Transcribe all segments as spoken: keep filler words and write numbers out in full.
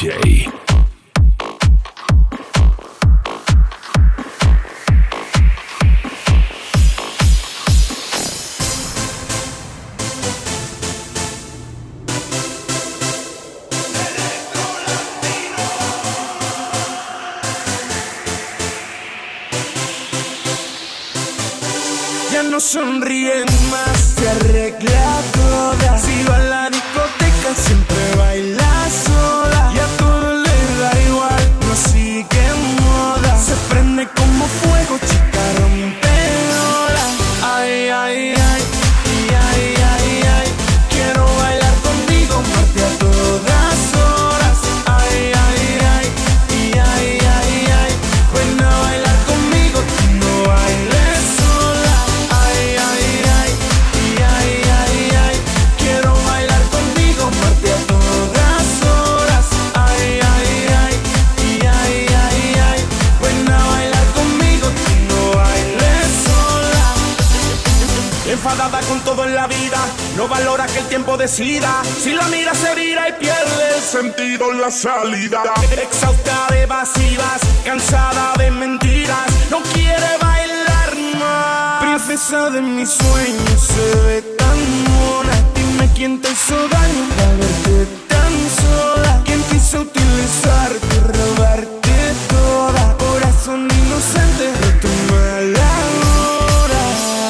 J. Ya no sonríen más, se arregla toda. Si va a la discoteca siempre baila sola. Y a todo le da igual, no sigue moda. Se prende como fuego, chica rompedora. Ay, ay, ay, ay, ay, ay, ay. Quiero bailar contigo, amarte a todas horas. Ay, ay, ay, ay, ay, ay, ay. Ven a bailar conmigo, tú no bailes sola. Ay, ay, ay, ay, ay, ay, ay. Quiero bailar contigo, amarte a todas horas. Ay, ay, ay, ay, ay, ay, ay. Ven a bailar conmigo, tú no bailes sola. Enfadada con todo en la vida, no valora que el tiempo decida. Si la mira se vira y pierde el sentido en la salida. Exhausta de evasivas, cansada de mentiras, no quiere bailar más. Princesa de mis sueños, se ve tan mona. Dime quién te hizo daño para verte tan sola. ¿Quién quiso utilizarte, robarte toda? Corazón inocente de tu mala hora.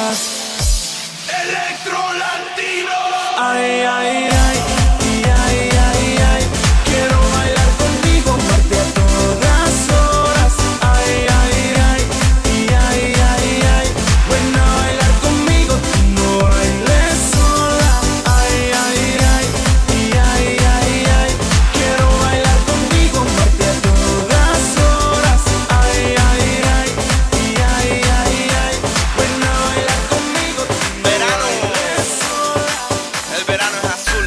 Electro Latino. Ay, ay, ay, ay, ay, ay, ay. Quiero bailar contigo, amarte a todas horas. Ay, ay, ay, ay, ay, ay, ay. Ven a bailar conmigo, tú no bailes sola. Ay, ay, ay, ay, ay, ay, ay. Quiero bailar contigo, amarte a todas horas. Ay, ay, ay, ay, ay, ay, ay. Ven a bailar conmigo, tú no Verano. bailes sola. El verano es azul.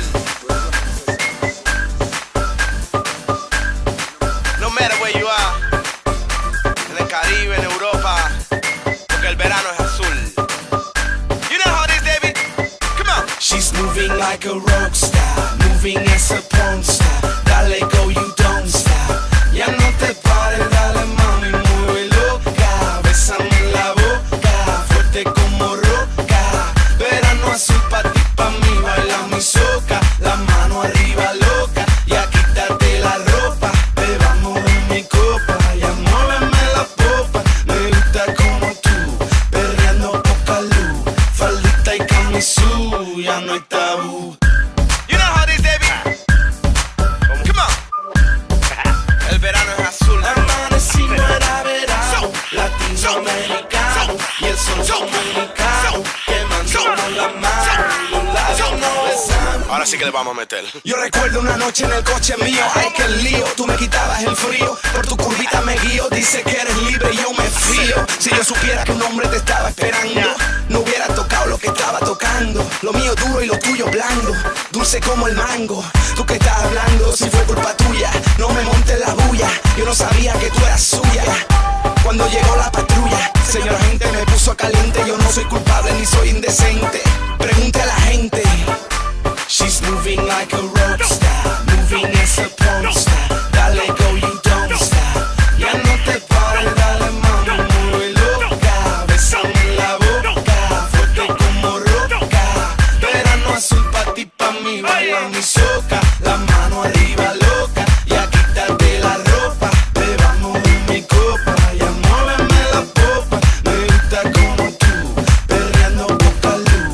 No matter where you are, en el Caribe, en Europa, porque el verano es azul. You know how it is, David? Come on. She's moving like a rock star, moving as a porn star. Dale go, you don't stop. Ya no te pares, dale mami, mueve loca. Bésame en la boca, fuerte como roca. Verano azul pa' ti, pa' mí, baila mi soca. La mano arriba loca, ya quítate la ropa. Bebamos en mi copa, ya muéveme la popa. Me gusta como tú, perreando poca luz. Faldita y camisú, ya no hay tabú. You know how it is, David? Come on. El verano es azul. Amanecimos era verano, latinoamericano, y el sol dominicano, quemándonos la mano, los labios no besamos. Ahora sí que le vamos a meter. Yo recuerdo una noche en el coche mío, ay que lío, tú me quitabas el frío, por tu curvita me guío, dice que eres libre y yo me fío. Si yo supiera que un hombre te estaba esperando, no hubiera tocado lo que estaba tocando. Lo mío duro y lo tuyo blando, dulce como el mango. Tú que estás hablando, si fue culpa tuya, no me montes la bulla, yo no sabía que tú eras suya. Cuando llegó la patrulla, señor agente me puso caliente, yo no soy culpable ni soy indecente. Pregunte a la gente. She's moving like a rock star, moving as a porn star. Dale go, you don't stop. Ya no te pares, dale mami, mueve loca. Bésame en la boca, fuerte como roca. Verano azul pa' ti, pa' mí, baila mi soca. La mano arriba loca, ya quítate la ropa. Bebamos en mi copa, ya muéveme la popa. Me gusta como tú, perreando poca luz.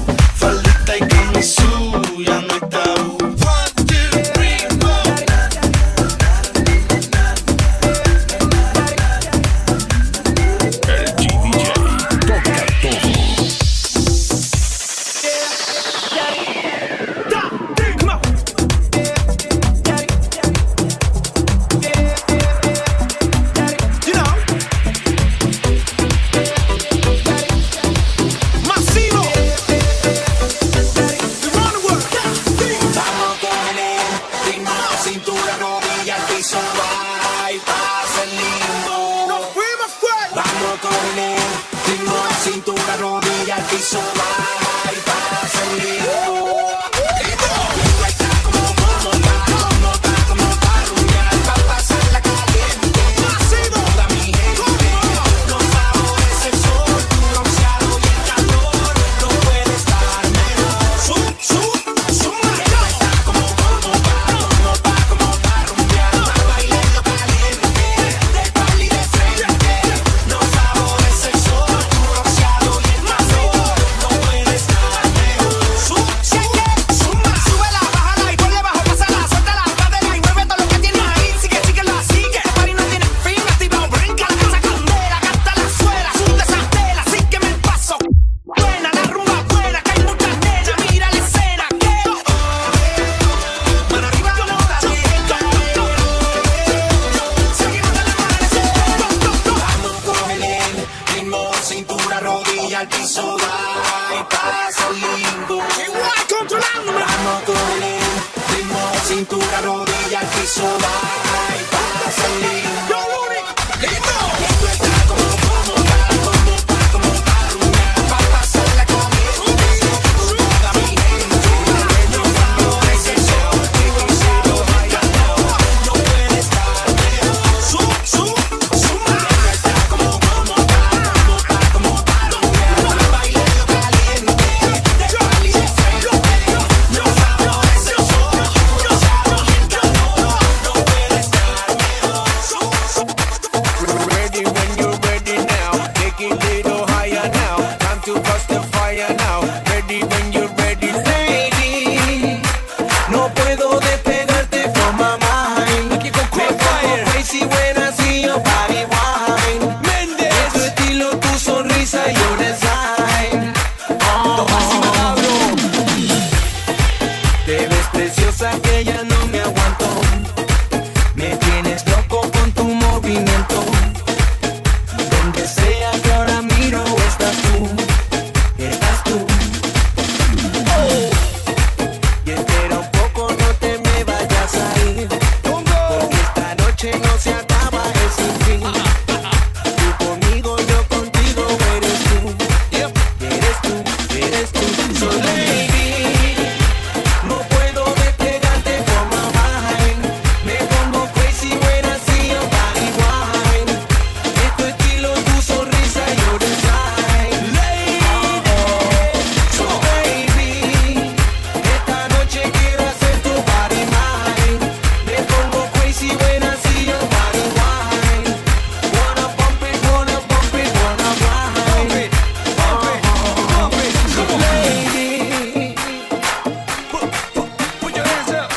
que ya no me aguanto. Me tienes loco con tu movimiento. Donde sea que ahora miro, estás tú, estás tú. Oh. Y espera un poco, no te me vayas a ir, porque esta noche no se acaba, es sin fin. Tú conmigo, yo contigo, eres tú, eres tú, eres tú. So lady, no puedo despegarte from my mind. Me pongo crazy when I see your body wine. Es tu estilo, tu sonrisa, your design. Lady, so baby, esta noche quiero hacer tu body mine. Me pongo crazy when I see your body wine. Wanna bump it, wanna bump it, wanna ride. Bump it, bump it, bump it. So lady, put, put, put your hands up.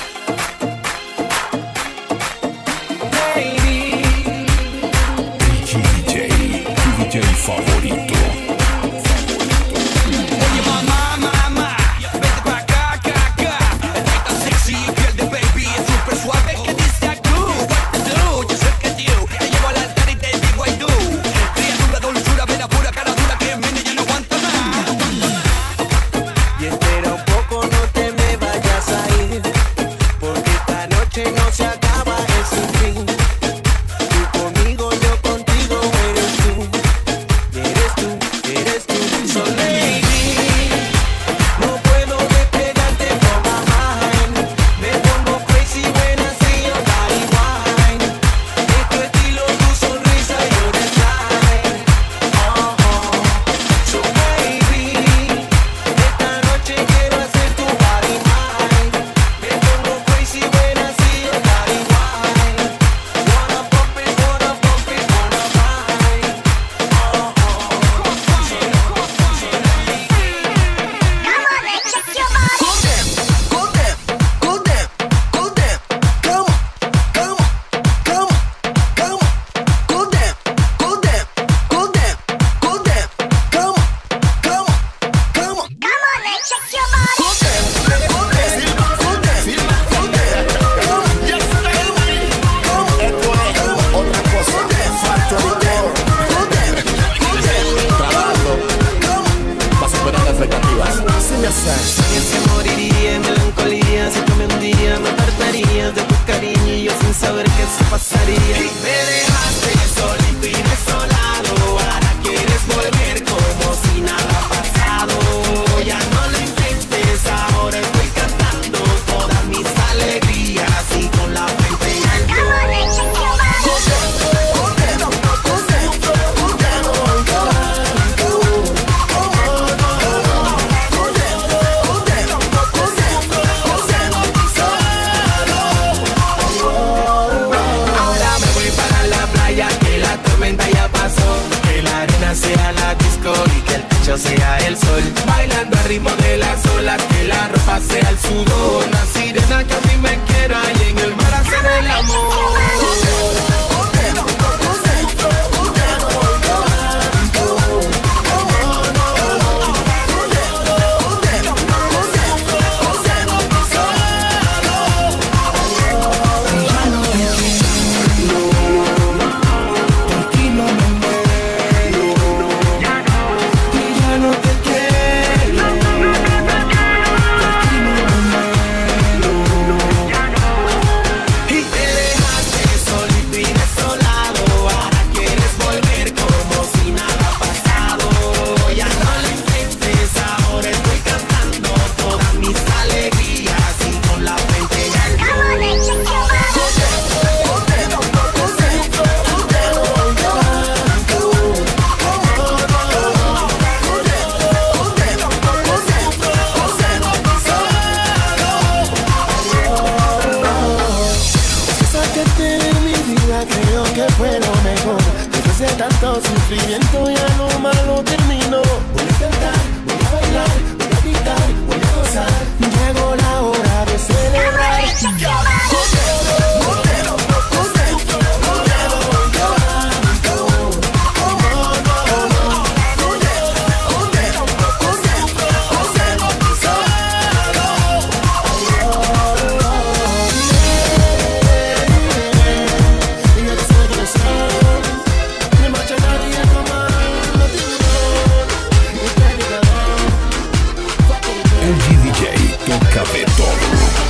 Lady, D J, tu D J favorito. oye mamá, mamá, vete pa' acá, acá, acá. Estoy tan sexy, piel de baby, es súper suave que dice I do, what to do, yo sé que you. Te llevo al altar y te digo I do. Criatura, dulzura, vena pura, cara dura que en mí ya no aguanta más. Y espera un poco, no te me vayas a ir, porque esta noche no se acaba, es sin fin. Tú conmigo, yo contigo, eres tú, eres tú, eres tú. So lady, no puedo despegarte from my mind. Me pongo crazy when I see your body wine. Es tu estilo, tu sonrisa, your design. Oh, oh. So baby, esta noche quiero hacer tu body mine. Me pongo crazy when I see your body wine. Wanna bump it, wanna bump it, wanna ride. Oh, oh. So lady, Go there, go there, go there, go there. Come on, come on, come on, come on. Go there, go there, go there, go there. Come on, come on, come on. Come on, let's check your body. Go there, go there, go there, go there. Come on, yes, baby. Come on, Esto es otra cosa. Factor go there, go there, go there. Trabajando Come on. para superar las expectativas. Se me hace. que se moriría en melancolía si tú me un día me apartarías de tu cariño y yo sin saber qué se pasaría. Me dejaste solito y desolado, ahora quieres volver como si nada ha pasado. Ya no lo intentes, ahora estoy cantando todas mis alegrías y con la frente en alto. Come on, let's check your body. Go there, go there, go there, go there. Come on, come on, come on, come on. Go there, go there, go there, go there. Ahora me voy para la playa, que la tormenta ya pasó, que la arena sea la disco y que el techo sea el sol, bailando al ritmo de las olas, que la ropa sea el sudor, una sirena que a mí me quiera y en el mar hacer el amor. Y te dejaste solito y desolado, ahora quieres volver como si nada ha pasado. Ya no lo intentes, ahora estoy cantando todas mis alegrías y con la frente en alto. Come on, let's check your body. Sacarte de mi vida, creo que fue lo mejor. Después de tanto sufrimiento ya lo malo terminó. Voy a cantar, voy a bailar, voy a gritar, voy a gozar. Llegó la hora de celebrar. Let's check your body. El G D J toca de todo.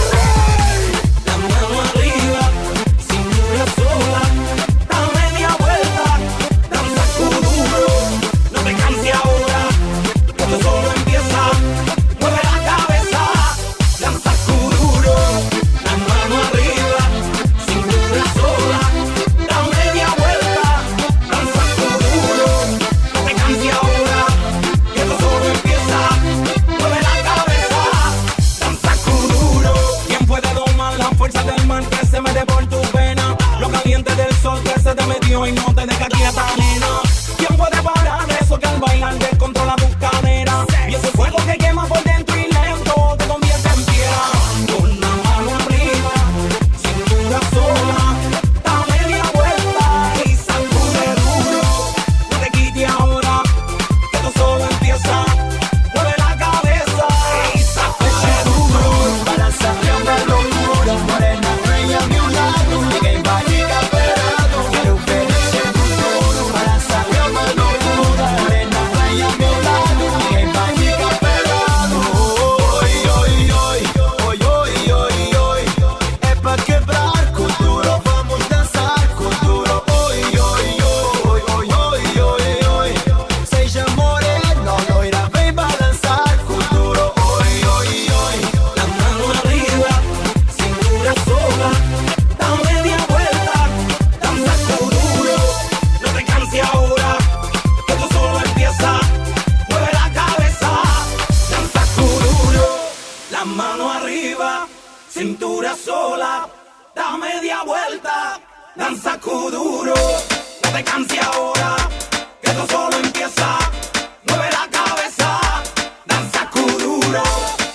La mano arriba, cintura sola, da media vuelta, danza duro, no te canses ahora, que esto solo empieza, mueve la cabeza, danza duro, la mano arriba, cintura sola, da media vuelta, danza duro, no te canses ahora, que esto solo empieza, mueve la cabeza, danza duro. ¿Quién puede domar la fuerza del mar que se mete por tu vena? Lo caliente del sol que se te metió y no te deja quieta, nena. ¿Quién puede parar eso que al bailar descontrola tu cadera? Y ese fuego que quema por dentro y lento te convierte en piedra. Con la mano arriba, cintura sola, da media vuelta y sacude duro. No te quites ahora, que esto solo empieza. Mueve la cabeza y sacude duro. Balanza una locura, morena, reina a mi lado. Ninguém vai ficar parado. Quero ver esse futuro. Balanza uma locura, morena, reina a meu lado. Ninguém vai ficar parado. Oi, oi, oi, oi, oi, oi, oi. É pra quebrar com duro, vamos dançar com duro. Oi, oi, oi, oi, oi, oi, oi. Seja morena, loira, vem balançar com duro. Oi, oi, oi. La mano arriba, cintura sola, da media vuelta, danza duro. No te canses ahora, que esto solo empieza. Mueve la cabeza, danza duro. La mano arriba, cintura sola, da media vuelta, danza duro. No te canses ahora, que esto solo empieza. Mueve la cabeza, danza duro.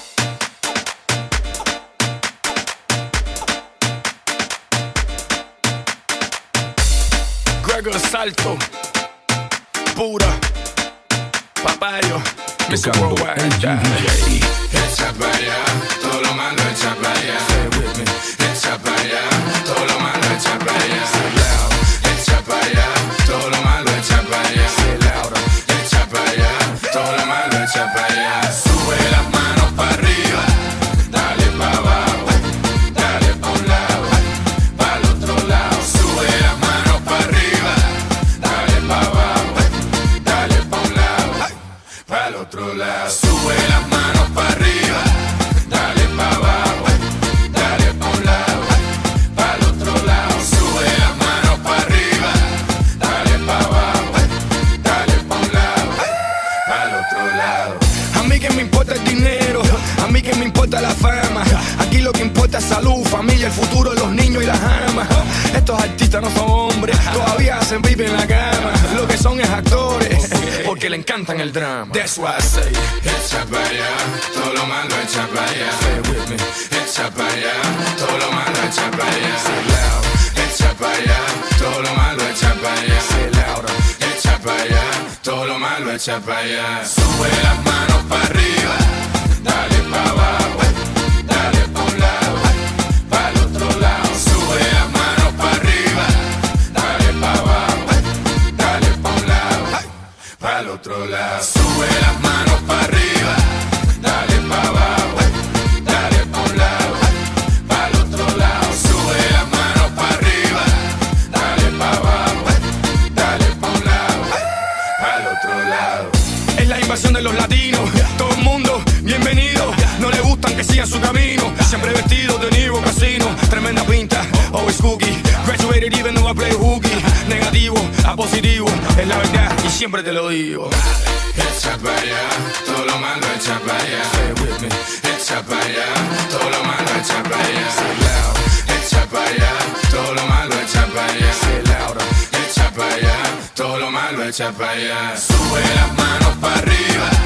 Gregor Salto, pura, papayo, mister Tocando Worldwide. el G D J. Echa para allá, todo lo malo echa para allá. Echa para allá, todo lo malo echa para allá. Echa para allá, todo lo malo echa para allá. Echa para allá, todo lo malo echa para allá. Sube las manos para arriba, dale para abajo, dale para un lado, para el otro lado. Sube las manos para arriba, dale para abajo, dale para un lado, para el otro lado. Sube las manos para arriba, dale para abajo, dale para un lado, para el otro lado. Sube las manos para arriba, dale para abajo, dale para un lado, para el otro lado. A mí que me importa el dinero, a mí que me importa la fama. Aquí lo que importa es salud, familia, el futuro de los niños y las amas. Estos artistas no son hombres, todavía hacen pipi en la cama. Lo que son es actores, porque le encantan el drama. That's why I say, Echa para allá, todo lo malo echa para allá. Echa para allá, todo lo malo echa para allá. Echa para allá, todo lo malo echa para allá. Echa para allá, todo lo malo echa para allá. Sube las manos para arriba, dale para abajo, dale para un lado, para el otro lado. Sube las manos para arriba, dale para abajo, dale para un lado, para el otro lado. Sube las manos para arriba, dale para abajo, dale para un lado, para el otro lado. Sube las manos para arriba, dale para abajo, dale para un lado, para el otro lado. es la invasión de los latinos. Todo el mundo, bienvenido. No le gustan que sigan su camino. Siempre vestidos de Niro Casino. Tremenda pinta, always cookie. Graduated even though I play hooky. Negativo a positivo, es la verdad y siempre te lo digo. Echa para allá, todo lo malo echa para allá. Echa para allá, todo lo malo echa para allá. Echa para allá, todo lo malo echa para allá. Echa para allá, todo lo malo echa para allá. Sube las manos para arriba,